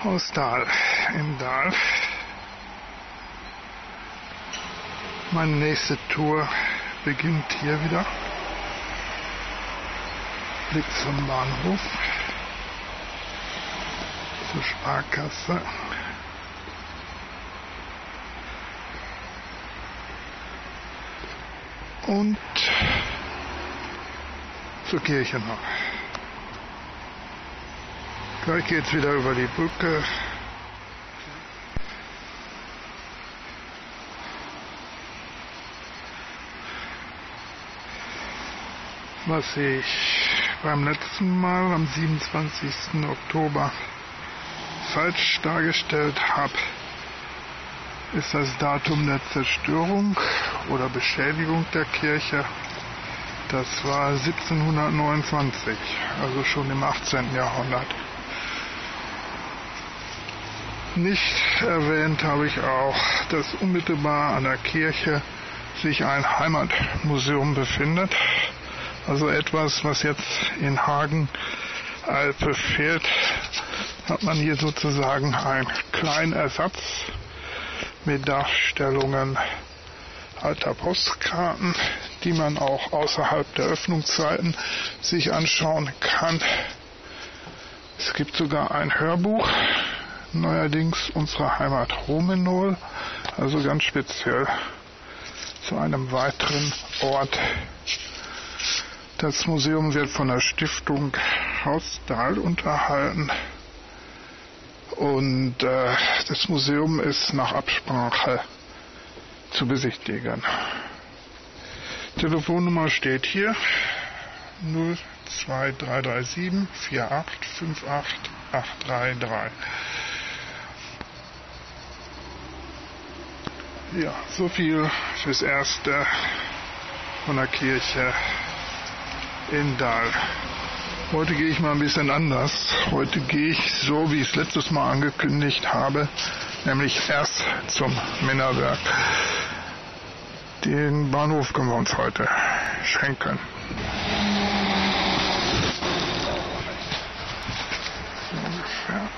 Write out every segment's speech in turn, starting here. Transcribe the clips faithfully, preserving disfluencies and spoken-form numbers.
aus Dahl in Dahl. Meine nächste Tour beginnt hier wieder. Blick zum Bahnhof, zur Sparkasse. Und zur Kirche noch. Gleich geht's wieder über die Brücke. Was ich beim letzten Mal am siebenundzwanzigsten Oktober falsch dargestellt habe, ist das Datum der Zerstörung oder Beschädigung der Kirche. Das war siebzehnhundertneunundzwanzig, also schon im achtzehnten Jahrhundert. Nicht erwähnt habe ich auch, dass unmittelbar an der Kirche sich ein Heimatmuseum befindet. Also etwas, was jetzt in Hagen-Alpe fehlt, hat man hier sozusagen einen kleinen Ersatz mit Darstellungen alter Postkarten, die man auch außerhalb der Öffnungszeiten sich anschauen kann. Es gibt sogar ein Hörbuch, neuerdings unsere Heimat Romenol, also ganz speziell zu einem weiteren Ort. Das Museum wird von der Stiftung Haus Dahl unterhalten und äh, das Museum ist nach Absprache zu besichtigen. Telefonnummer steht hier null zwei drei drei sieben vier acht fünf acht acht drei drei. Ja, so viel fürs Erste von der Kirche in Dahl. Heute gehe ich mal ein bisschen anders. Heute gehe ich so, wie ich es letztes Mal angekündigt habe, nämlich erst zum Minnaberg. Den Bahnhof können wir uns heute schenken. So ungefähr.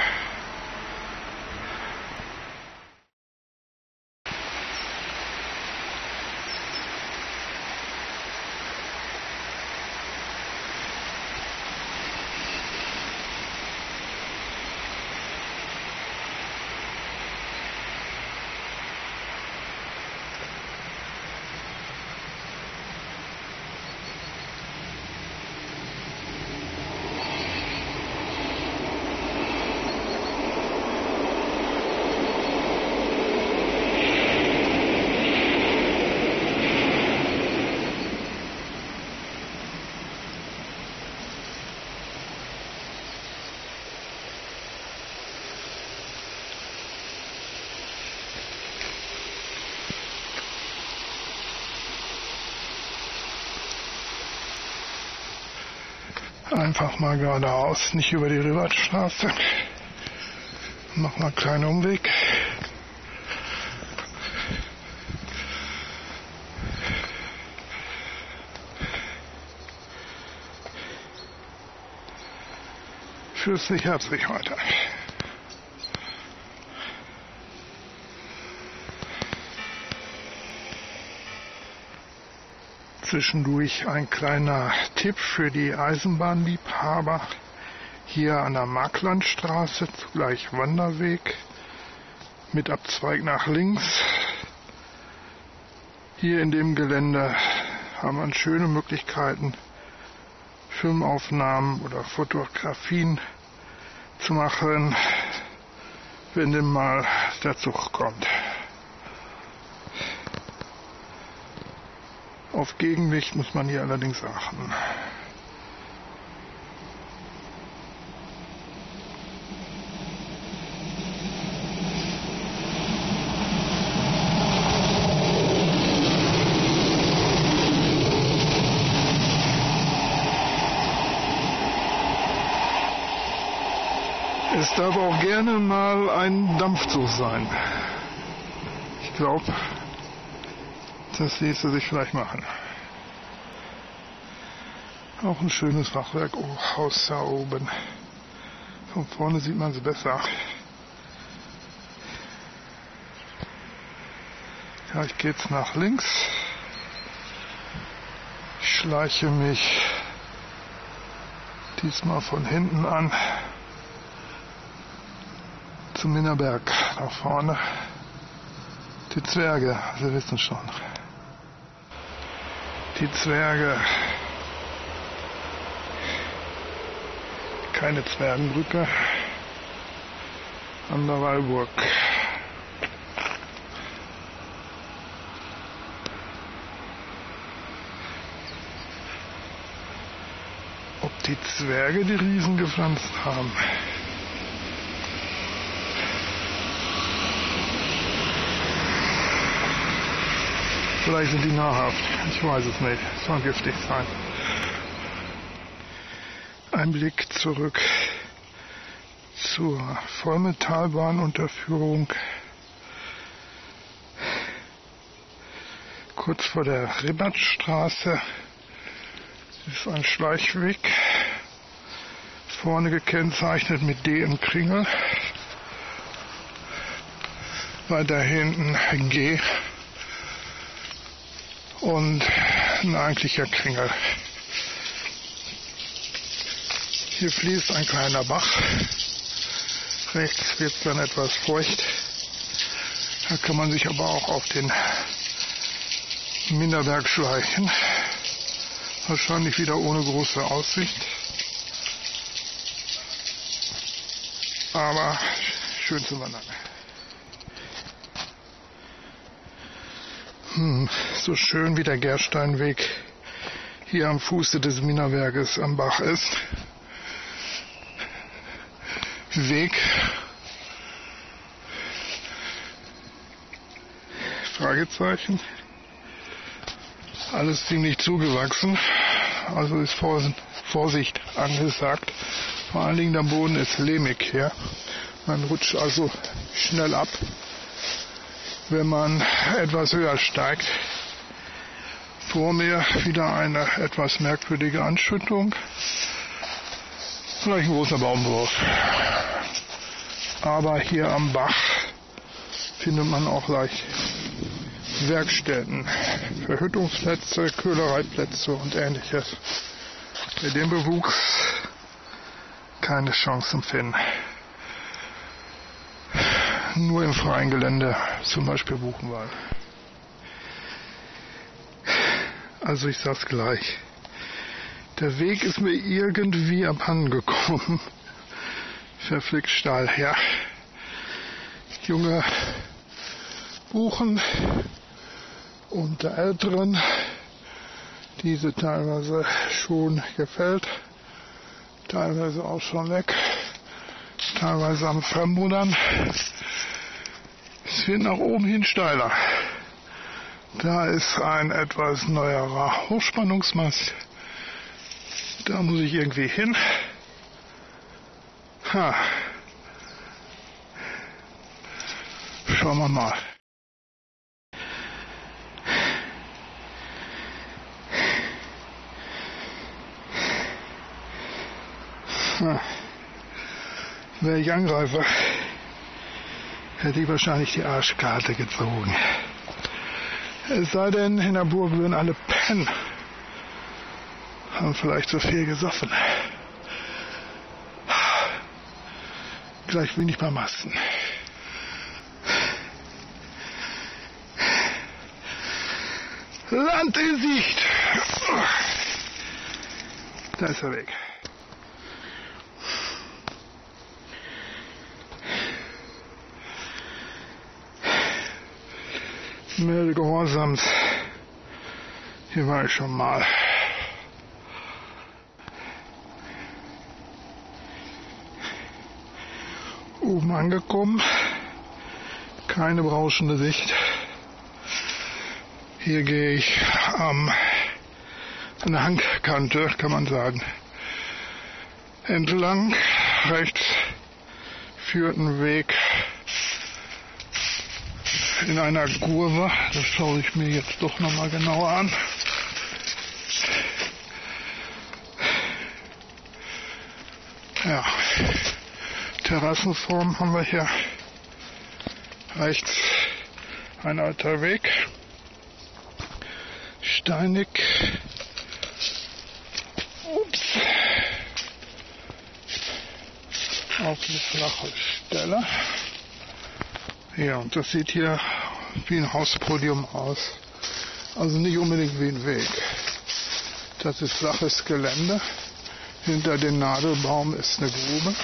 Einfach mal geradeaus, nicht über die Rivertstraße. Noch mal einen kleinen Umweg. Fühlst dich herzlich heute. Zwischendurch ein kleiner Tipp für die Eisenbahnliebhaber. Hier an der Marklandstraße, zugleich Wanderweg, mit Abzweig nach links. Hier in dem Gelände haben wir schöne Möglichkeiten, Filmaufnahmen oder Fotografien zu machen, wenn denn mal der Zug kommt. Auf Gegenlicht muss man hier allerdings achten. Es darf auch gerne mal ein Dampfzug sein. Ich glaube, das ließe sich vielleicht machen. Auch ein schönes Fachwerkhaus da oben. Von vorne sieht man sie besser. Gleich geht's nach links. Ich schleiche mich diesmal von hinten an zum Minnerberg nach vorne. Die Zwerge, Sie wissen schon. Die Zwerge. Keine Zwergenbrücke an der Wallburg. Ob die Zwerge die Riesen gepflanzt haben? Vielleicht sind die nahrhaft. Ich weiß es nicht. Es soll giftig sein. Ein Blick zurück zur Vollmetallbahnunterführung. Kurz vor der Ribatstraße ist ein Schleichweg. Vorne gekennzeichnet mit D im Kringel. Weiter hinten G. Und ein eigentlicher Kringel. Hier fließt ein kleiner Bach. Rechts wird es dann etwas feucht. Da kann man sich aber auch auf den Minnerberg schleichen. Wahrscheinlich wieder ohne große Aussicht. Aber schön zu wandern. Hm, so schön wie der Gersteinweg hier am Fuße des Minnerberges am Bach ist. Weg. Fragezeichen. Alles ziemlich zugewachsen. Also ist Vorsicht angesagt. Vor allen Dingen der Boden ist lehmig hier. Man rutscht also schnell ab, wenn man etwas höher steigt. Vor mir wieder eine etwas merkwürdige Anschüttung. Vielleicht ein großer Baumwurf. Aber hier am Bach findet man auch leicht Werkstätten, Verhüttungsplätze, Köhlereiplätze und ähnliches. Bei dem Bewuchs keine Chance zum Finden. Nur im freien Gelände, zum Beispiel Buchenwald. Also ich sag's gleich. Der Weg ist mir irgendwie abhanden gekommen. Verflixt steil, ja. Junge Buchen unter älteren, diese teilweise schon gefällt, teilweise auch schon weg, teilweise am Vermodern. Es wird nach oben hin steiler. Da ist ein etwas neuerer Hochspannungsmast. Da muss ich irgendwie hin. Ha. Schauen wir mal. Ha. Wäre ich Angreifer, hätte ich wahrscheinlich die Arschkarte gezogen. Es sei denn, in der Burg würden alle pennen. Haben vielleicht so viel gesoffen. Gleich bin ich beim Masten. Land in Sicht. Da ist er weg. Melde Gehorsams. Hier war ich schon mal. Oben angekommen. Keine berauschende Sicht. Hier gehe ich am, an der Hangkante, kann man sagen, entlang. Rechts führt ein Weg in einer Kurve. Das schaue ich mir jetzt doch nochmal genauer an. Ja, Terrassenform haben wir hier. Rechts ein alter Weg, steinig. Ups. Auf eine flache Stelle. Ja, und das sieht hier wie ein Hauspodium aus. Also nicht unbedingt wie ein Weg. Das ist flaches Gelände. Hinter dem Nadelbaum ist eine Grube.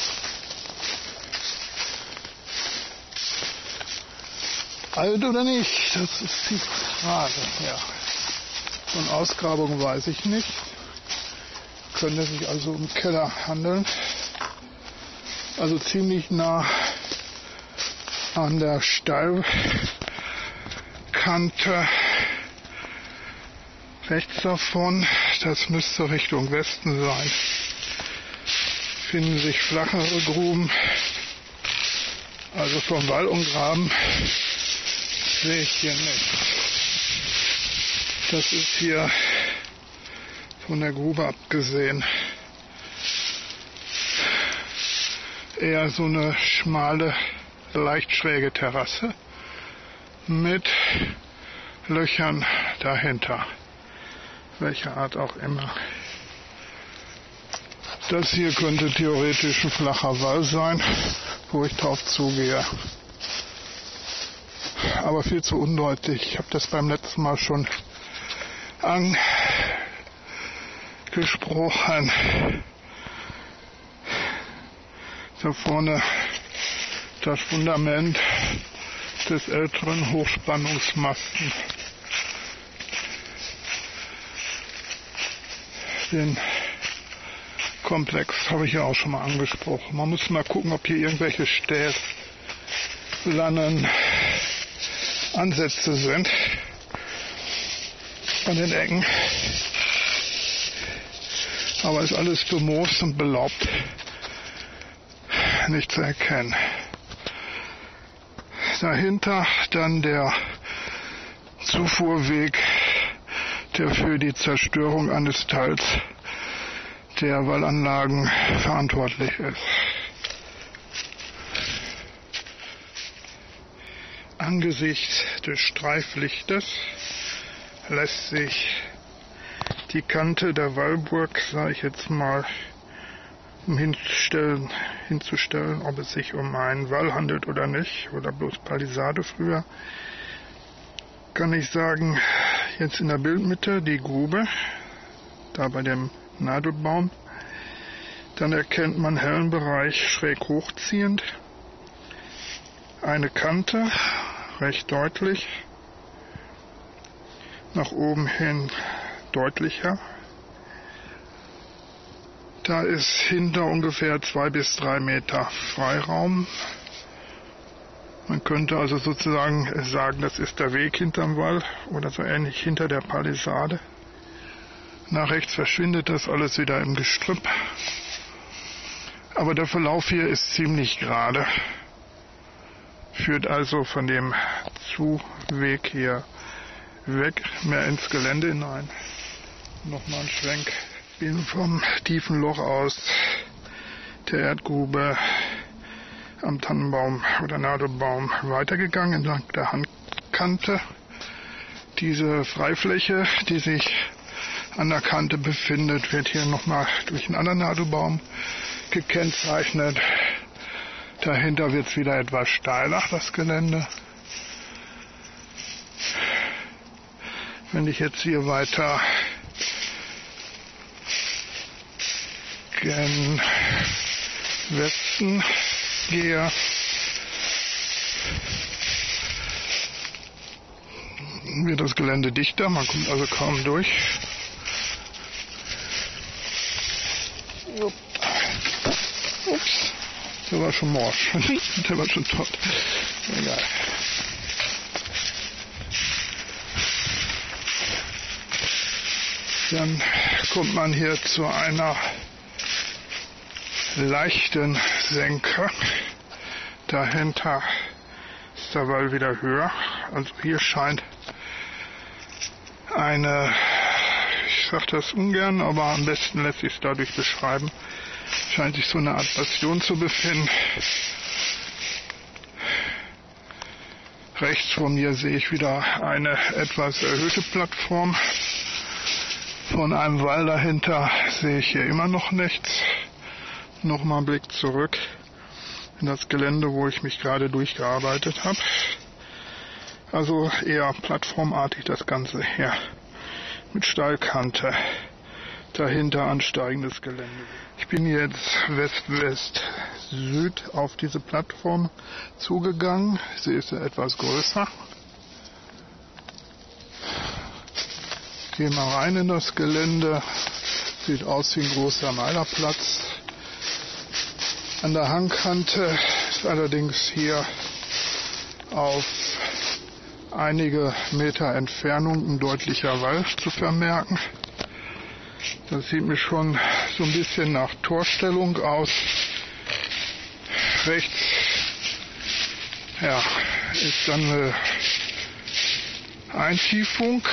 Alt oder nicht? Das ist die Frage. Ja. Von Ausgrabung weiß ich nicht. Könnte sich also um Keller handeln. Also ziemlich nah an der Steilkante rechts davon, das müsste Richtung Westen sein, finden sich flachere Gruben. Also vom Wall umgraben sehe ich hier nicht. Das ist hier von der Grube abgesehen eher so eine schmale, leicht schräge Terrasse mit Löchern dahinter. Welcher Art auch immer. Das hier könnte theoretisch ein flacher Wall sein, wo ich drauf zugehe. Aber viel zu undeutlich. Ich habe das beim letzten Mal schon angesprochen. Da vorne das Fundament des älteren Hochspannungsmasten. Den Komplex habe ich ja auch schon mal angesprochen. Man muss mal gucken, ob hier irgendwelche stählernen Ansätze sind an den Ecken. Aber ist alles bemoost und belaubt. Nicht zu erkennen. Dahinter dann der Zufuhrweg, der für die Zerstörung eines Teils der Wallanlagen verantwortlich ist. Angesichts des Streiflichtes lässt sich die Kante der Wallburg, sage ich jetzt mal, um hinzustellen, hinzustellen, ob es sich um einen Wall handelt oder nicht, oder bloß Palisade früher, kann ich sagen, jetzt in der Bildmitte die Grube, da bei dem Nadelbaum, dann erkennt man hellen Bereich schräg hochziehend, eine Kante, recht deutlich, nach oben hin deutlicher. Da ist hinter ungefähr zwei bis drei Meter Freiraum. Man könnte also sozusagen sagen, das ist der Weg hinterm Wall oder so ähnlich hinter der Palisade. Nach rechts verschwindet das alles wieder im Gestrüpp. Aber der Verlauf hier ist ziemlich gerade. Führt also von dem Zuweg hier weg, mehr ins Gelände hinein. Nochmal ein Schwenk. Bin vom tiefen Loch aus der Erdgrube am Tannenbaum oder Nadelbaum weitergegangen entlang der Handkante. Diese Freifläche, die sich an der Kante befindet, wird hier nochmal durch einen anderen Nadelbaum gekennzeichnet. Dahinter wird es wieder etwas steiler, das Gelände. Wenn ich jetzt hier weiter gen Westen gehe, wird das Gelände dichter, man kommt also kaum durch. Ups, der war schon morsch, der war schon tot. Egal. Dann kommt man hier zu einer leichten Senke. Dahinter ist der Wall wieder höher. Also hier scheint eine, ich sage das ungern, aber am besten lässt sich es dadurch beschreiben, Scheint sich so eine Art Bastion zu befinden. Rechts von mir sehe ich wieder eine etwas erhöhte Plattform. Von einem Wall dahinter sehe ich hier immer noch nichts. Nochmal ein Blick zurück in das Gelände, wo ich mich gerade durchgearbeitet habe. Also eher plattformartig das Ganze hier. Mit Steilkante. Dahinter ansteigendes Gelände. Ich bin jetzt West-West-Süd auf diese Plattform zugegangen. Sie ist ja etwas größer. Gehe mal rein in das Gelände. Sieht aus wie ein großer Meilerplatz. An der Hangkante ist allerdings hier auf einige Meter Entfernung ein deutlicher Wall zu vermerken. Das sieht mir schon so ein bisschen nach Torstellung aus. Rechts ja, ist dann eine Eintiefung.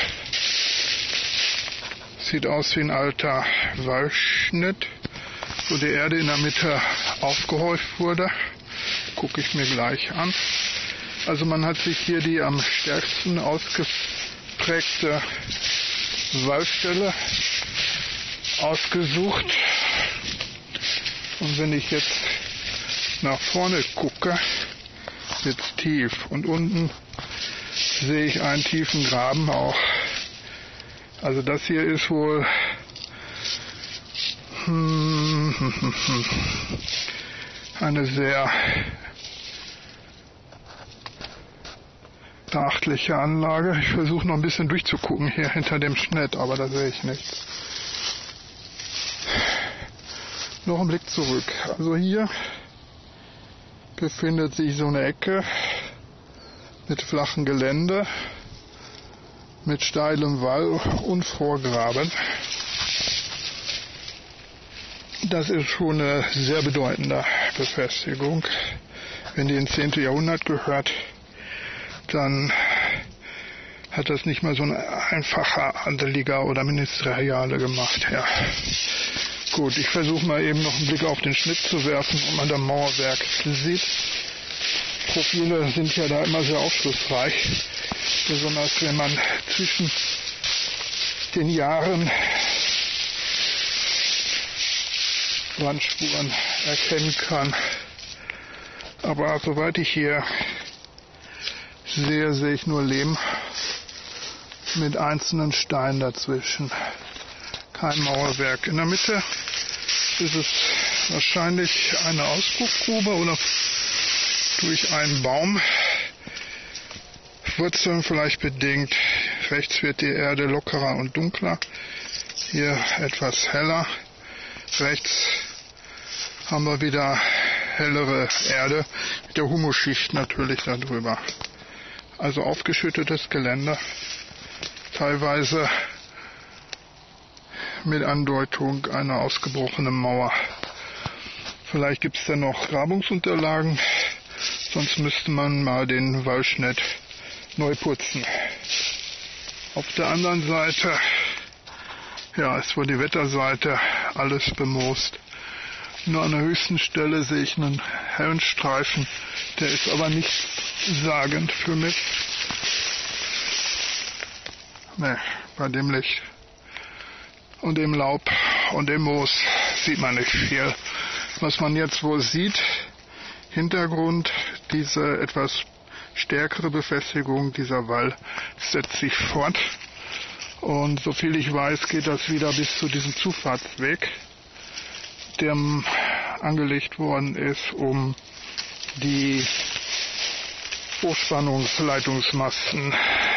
Sieht aus wie ein alter Wallschnitt, wo die Erde in der Mitte aufgehäuft wurde. Gucke ich mir gleich an. Also man hat sich hier die am stärksten ausgeprägte Wallstelle ausgesucht. Und wenn ich jetzt nach vorne gucke, wird es tief. Und unten sehe ich einen tiefen Graben auch. Also das hier ist wohl eine sehr beachtliche Anlage. Ich versuche noch ein bisschen durchzugucken hier hinter dem Schnitt, aber da sehe ich nichts. Noch ein Blick zurück. Also hier befindet sich so eine Ecke mit flachem Gelände, mit steilem Wall und Vorgraben. Das ist schon eine sehr bedeutende Befestigung. Wenn die ins zehnten Jahrhundert gehört, dann hat das nicht mal so ein einfacher Adeliger oder Ministeriale gemacht. Ja. Gut, ich versuche mal eben noch einen Blick auf den Schnitt zu werfen, ob man da Mauerwerk sieht. Profile sind ja da immer sehr aufschlussreich, besonders wenn man zwischen den Jahren Brandspuren erkennen kann. Aber soweit ich hier sehe, sehe ich nur Lehm mit einzelnen Steinen dazwischen. Kein Mauerwerk. In der Mitte ist es wahrscheinlich eine Ausguckgrube oder durch einen Baum. Wurzeln vielleicht bedingt. Rechts wird die Erde lockerer und dunkler. Hier etwas heller. Rechts haben wir wieder hellere Erde mit der Humusschicht natürlich darüber. Also aufgeschüttetes Gelände. Teilweise mit Andeutung einer ausgebrochenen Mauer. Vielleicht gibt es da noch Grabungsunterlagen, sonst müsste man mal den Wallschnitt neu putzen. Auf der anderen Seite, ja, ist wohl die Wetterseite alles bemoost. Nur an der höchsten Stelle sehe ich einen hellen Streifen, der ist aber nichtssagend für mich. Ne, bei dem Licht und dem Laub und dem Moos sieht man nicht viel. Was man jetzt wohl sieht, Hintergrund, diese etwas stärkere Befestigung, dieser Wall setzt sich fort. Und soviel ich weiß, geht das wieder bis zu diesem Zufahrtsweg, der angelegt worden ist, um die Hochspannungsleitungsmasten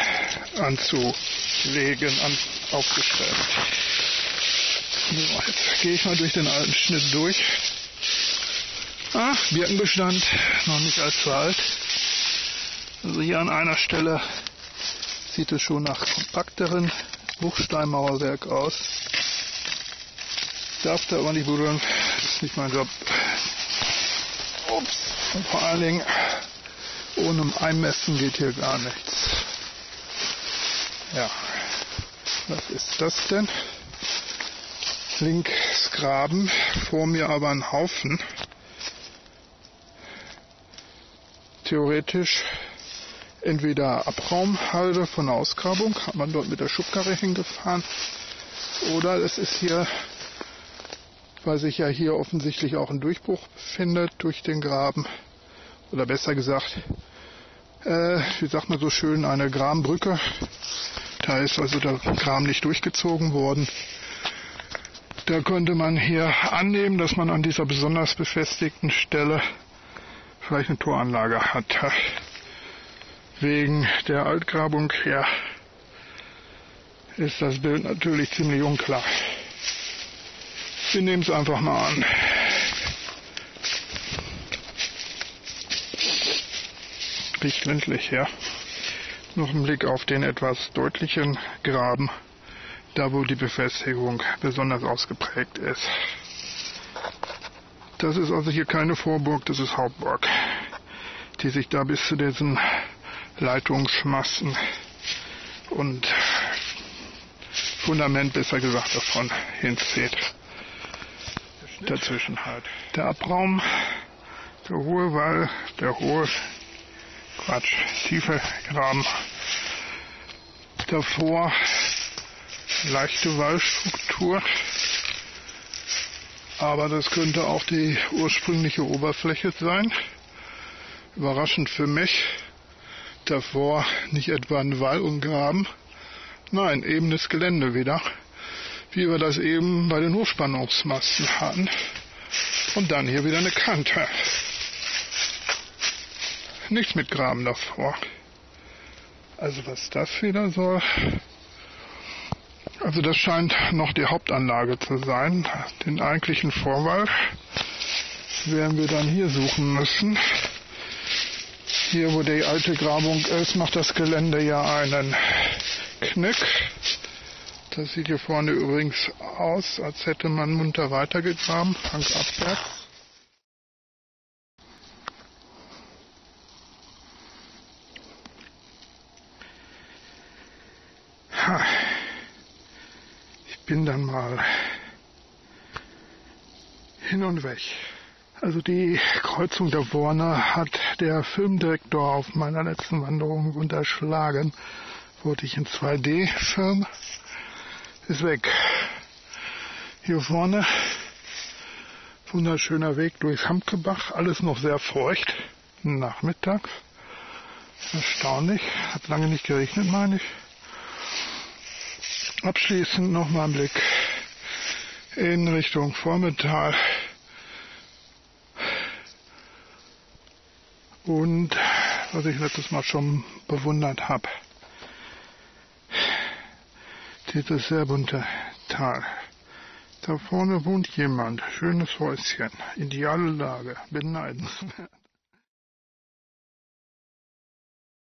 anzulegen, an, aufgestellt. So, jetzt gehe ich mal durch den alten Schnitt durch. Ah, Birkenbestand, noch nicht allzu alt. Also hier an einer Stelle sieht es schon nach kompakteren Bruchsteinmauerwerk aus. Darf da aber nicht berühren, das ist nicht mein Job. Ups. Und vor allen Dingen, ohne Einmessen geht hier gar nichts. Ja, was ist das denn? links Graben, vor mir aber ein Haufen. Theoretisch entweder Abraumhalde von der Ausgrabung, hat man dort mit der Schubkarre hingefahren, oder es ist hier, weil sich ja hier offensichtlich auch ein Durchbruch befindet durch den Graben, oder besser gesagt, äh, wie sagt man so schön, eine Grabenbrücke. Da ist also der Graben nicht durchgezogen worden. Da könnte man hier annehmen, dass man an dieser besonders befestigten Stelle vielleicht eine Toranlage hat. Wegen der Altgrabung her ist das Bild natürlich ziemlich unklar. Wir nehmen es einfach mal an. Riecht ländlich, ja. Noch ein Blick auf den etwas deutlichen Graben, da wo die Befestigung besonders ausgeprägt ist. Das ist also hier keine Vorburg, das ist Hauptburg, die sich da bis zu diesen Leitungsmasten und Fundament, besser gesagt, davon hinzieht. Dazwischen halt. Der Abraum, der hohe Wall, der hohe, Quatsch, tiefe Graben. Davor leichte Wallstruktur, aber das könnte auch die ursprüngliche Oberfläche sein. Überraschend für mich. Davor nicht etwa ein Wall und Graben, nein, ebenes Gelände wieder, wie wir das eben bei den Hochspannungsmasten hatten. Und dann hier wieder eine Kante. Nichts mit Graben davor. Also was das wieder soll. Also das scheint noch die Hauptanlage zu sein. Den eigentlichen Vorwall werden wir dann hier suchen müssen. Hier, wo die alte Grabung ist, macht das Gelände ja einen Knick. Das sieht hier vorne übrigens aus, als hätte man munter weitergegraben, fangabwärts. Ich bin dann mal hin und weg. Also die Kreuzung da vorne hat der Filmdirektor auf meiner letzten Wanderung unterschlagen. Wollte ich in zwei D filmen. Ist weg. Hier vorne wunderschöner Weg durch Hamkebach. Alles noch sehr feucht. Nachmittags. Erstaunlich. Hat lange nicht geregnet, meine ich. Abschließend nochmal ein Blick in Richtung Vormittal. Und was ich letztes Mal schon bewundert habe, dieses sehr bunte Tal. Da vorne wohnt jemand, schönes Häuschen, ideale Lage, beneidenswert.